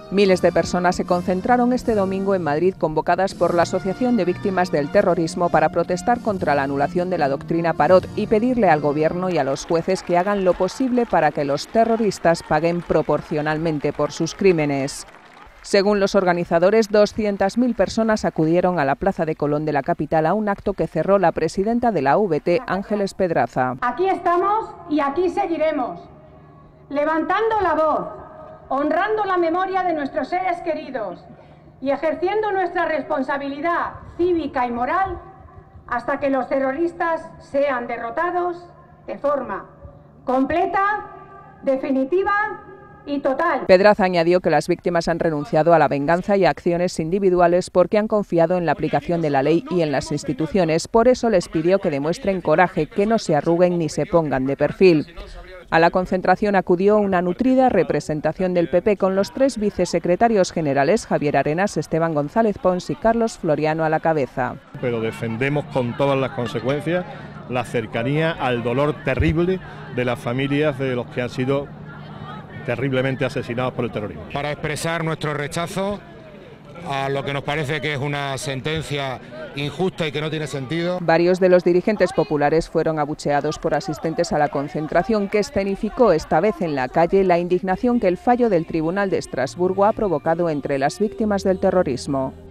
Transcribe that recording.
Miles de personas se concentraron este domingo en Madrid, convocadas por la Asociación de Víctimas del Terrorismo, para protestar contra la anulación de la doctrina Parot y pedirle al Gobierno y a los jueces que hagan lo posible para que los terroristas paguen proporcionalmente por sus crímenes. Según los organizadores, 200.000 personas acudieron a la Plaza de Colón de la capital a un acto que cerró la presidenta de la UVT, Ángeles Pedraza. Aquí estamos y aquí seguiremos, levantando la voz, honrando la memoria de nuestros seres queridos y ejerciendo nuestra responsabilidad cívica y moral hasta que los terroristas sean derrotados de forma completa, definitiva y total. Pedraza añadió que las víctimas han renunciado a la venganza y a acciones individuales porque han confiado en la aplicación de la ley y en las instituciones. Por eso les pidió que demuestren coraje, que no se arruguen ni se pongan de perfil. A la concentración acudió una nutrida representación del PP con los 3 vicesecretarios generales, Javier Arenas, Esteban González Pons y Carlos Floriano a la cabeza. Pero defendemos con todas las consecuencias la cercanía al dolor terrible de las familias de los que han sido terriblemente asesinados por el terrorismo. Para expresar nuestro rechazo a lo que nos parece que es una sentencia injusta y que no tiene sentido. Varios de los dirigentes populares fueron abucheados por asistentes a la concentración, que escenificó esta vez en la calle la indignación que el fallo del Tribunal de Estrasburgo ha provocado entre las víctimas del terrorismo.